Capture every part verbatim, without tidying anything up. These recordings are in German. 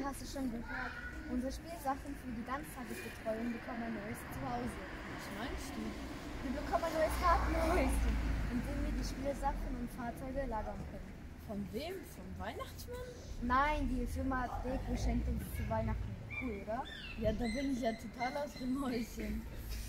hast du schon gehört? Unsere Spielsachen für die Ganztagesbetreuung bekommen ein neues Zuhause. Was meinst du? Wir bekommen ein neues Gartenhäuschen, in dem wir die Spielsachen und Fahrzeuge lagern können. Von wem? Vom Weihnachtsmann? Nein, die Firma Deko schenkt uns zu Weihnachten. Cool, oder? Ja, da bin ich ja total aus dem Häuschen.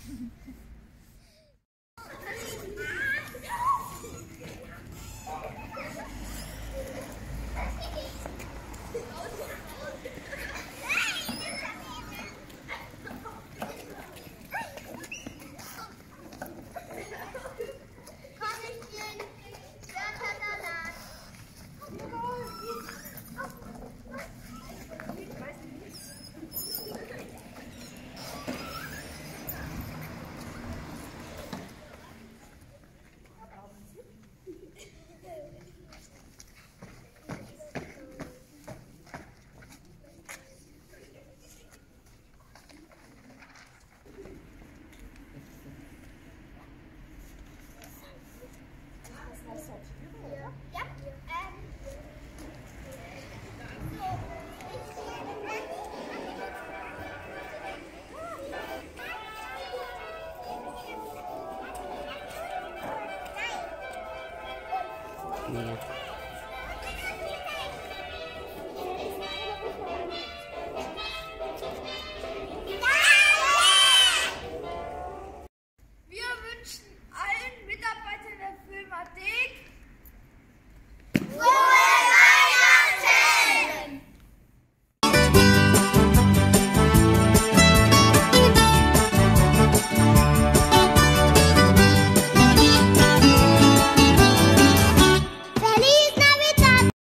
Nee. Wir wünschen allen Mitarbeitern der Firma Deko